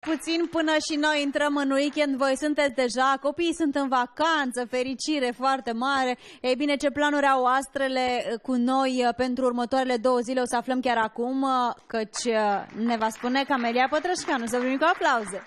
puțin până și noi intrăm în weekend. Voi sunteți deja, copiii sunt în vacanță, fericire foarte mare. Ei bine, ce planuri au astrele cu noi pentru următoarele 2 zile o să aflăm chiar acum, căci ne va spune Camelia Pătrășcanu. Să primim cu aplauze.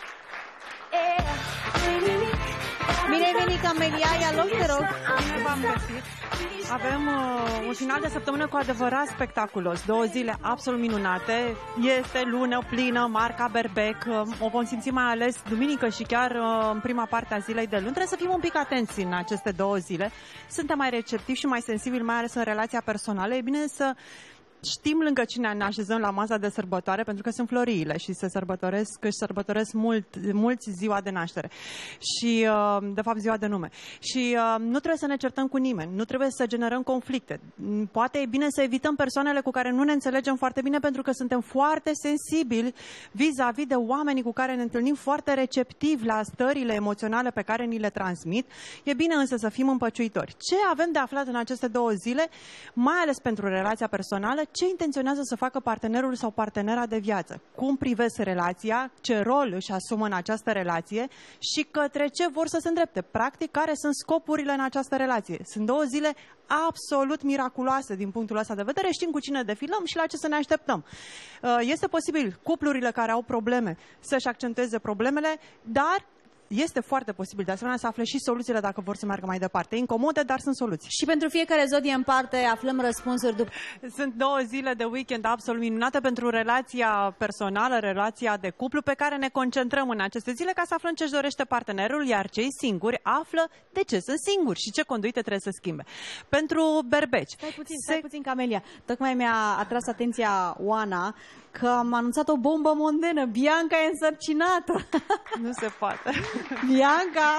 Bine ai venit, Camelia, ia loc, te rog. Bine v-am găsit. Avem un final de săptămână cu adevărat spectaculos. 2 zile absolut minunate. Este lună plină, Marca Berbec. O vom simți mai ales duminică și chiar în prima parte a zilei de luni. Trebuie să fim un pic atenți în aceste 2 zile. Suntem mai receptivi și mai sensibili, mai ales în relația personală. E bine să știm lângă cine ne așezăm la masa de sărbătoare, pentru că sunt floriile și se sărbătoresc mulți ziua de naștere și, de fapt, ziua de nume. Și nu trebuie să ne certăm cu nimeni, nu trebuie să generăm conflicte. Poate e bine să evităm persoanele cu care nu ne înțelegem foarte bine, pentru că suntem foarte sensibili vis-a-vis de oamenii cu care ne întâlnim, foarte receptivi la stările emoționale pe care ni le transmit. E bine însă să fim împăciuitori. Ce avem de aflat în aceste 2 zile, mai ales pentru relația personală? Ce intenționează să facă partenerul sau partenera de viață? Cum privesc relația? Ce rol își asumă în această relație? Și către ce vor să se îndrepte? Practic, care sunt scopurile în această relație? Sunt 2 zile absolut miraculoase din punctul ăsta de vedere. Știm cu cine defilăm și la ce să ne așteptăm. Este posibil cuplurile care au probleme să-și accentueze problemele, dar este foarte posibil de asemenea să afle și soluțiile dacă vor să meargă mai departe. Incomode, dar sunt soluții. Și pentru fiecare zodie în parte aflăm răspunsuri după. Sunt 2 zile de weekend absolut minunate pentru relația personală, relația de cuplu, pe care ne concentrăm în aceste zile ca să aflăm ce își dorește partenerul, iar cei singuri află de ce sunt singuri și ce conduite trebuie să schimbe. Pentru berbeci. Stai puțin, Camelia. Tocmai mi-a atras atenția Oana că am anunțat o bombă mondenă. Bianca e însărcinată. Nu se poate. Bianca!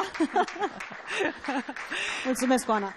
Mulțumesc, Oana.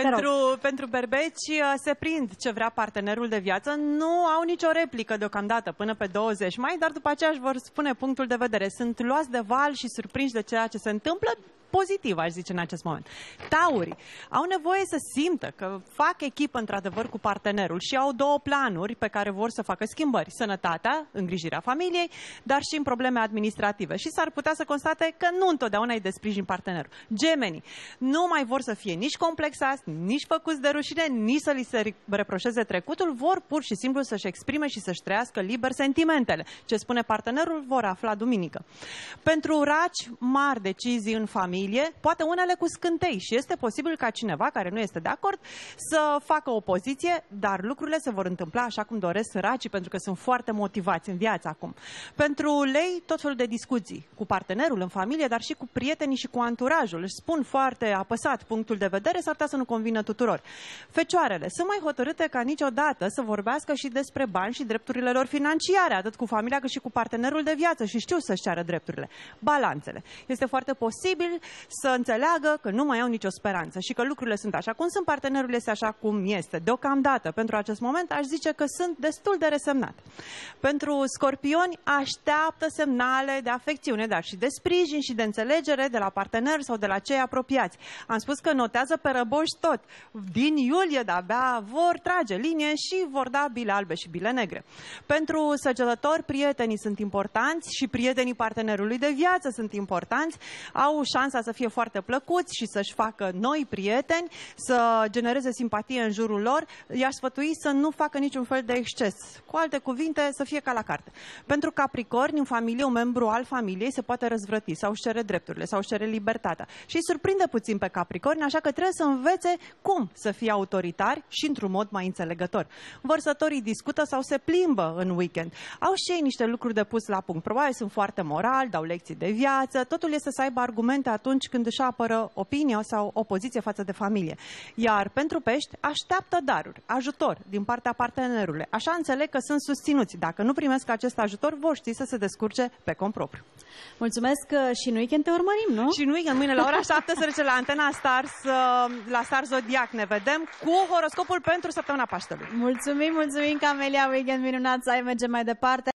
Pentru berbeci se prind ce vrea partenerul de viață, nu au nicio replică deocamdată până pe 20 mai, dar după aceea își vor spune punctul de vedere. Sunt luați de val și surprinși de ceea ce se întâmplă, pozitiv, aș zice, în acest moment. Taurii au nevoie să simtă că fac echipă, într-adevăr, cu partenerul și au 2 planuri pe care vor să facă schimbări. Sănătatea, îngrijirea familiei, dar și în probleme administrative. Și s-ar putea să constate că nu întotdeauna îi desprijin partenerul. Gemenii nu mai vor să fie nici complexați, nici făcuți de rușine, nici să li se reproșeze trecutul, vor pur și simplu să-și exprime și să-și trăiască liber sentimentele. Ce spune partenerul vor afla duminică. Pentru raci, mari decizii în familie, poate unele cu scântei și este posibil ca cineva care nu este de acord să facă opoziție, dar lucrurile se vor întâmpla așa cum doresc racii, pentru că sunt foarte motivați în viață acum. Pentru lei, tot felul de discuții cu partenerul în familie, dar și cu prietenii și cu anturajul. Își spun foarte apăsat punctul de vedere, s-ar putea să nu convină tuturor. Fecioarele sunt mai hotărâte ca niciodată să vorbească și despre bani și drepturile lor financiare, atât cu familia cât și cu partenerul de viață, și știu să-și ceară drepturile. Balanțele. Este foarte posibil să înțeleagă că nu mai au nicio speranță și că lucrurile sunt așa cum sunt, partenerul este așa cum este. Deocamdată, pentru acest moment, aș zice că sunt destul de resemnat. Pentru scorpioni, așteaptă semnale de afecțiune, dar și de sprijin și de înțelegere de la partener sau de la cei apropiați. Am spus că notează pe răboși tot. Din iulie, de-abia vor trage linie și vor da bile albe și bile negre. Pentru săgetători, prietenii sunt importanți și prietenii partenerului de viață sunt importanți. Au șansa să fie foarte plăcuți și să-și facă noi prieteni, să genereze simpatie în jurul lor. I-aș sfătui să nu facă niciun fel de exces. Cu alte cuvinte, să fie ca la carte. Pentru Capricorni, în familie, un membru al familiei se poate răzvrăti sau își cere drepturile sau își cere libertatea. Și îi surprinde puțin pe Capricorni, așa că trebuie să învețe cum să fie autoritari și într-un mod mai înțelegător. Vărsătorii discută sau se plimbă în weekend. Au și ei niște lucruri de pus la punct. Probabil sunt foarte morali, dau lecții de viață. Totul este să aibă argumente atunci când își apără opinia sau opoziție față de familie. Iar pentru pești, așteaptă daruri, ajutor din partea partenerului. Așa înțeleg că sunt susținuți. Dacă nu primesc acest ajutor, vor ști să se descurce pe cont propriu. Mulțumesc și în weekend te urmărim, nu? Și în weekend, mâine la ora 17 la Antena Stars, la Star Zodiac ne vedem cu horoscopul pentru săptămâna Paștelui. Mulțumim, Camelia, weekend minunat să ai, mergem mai departe.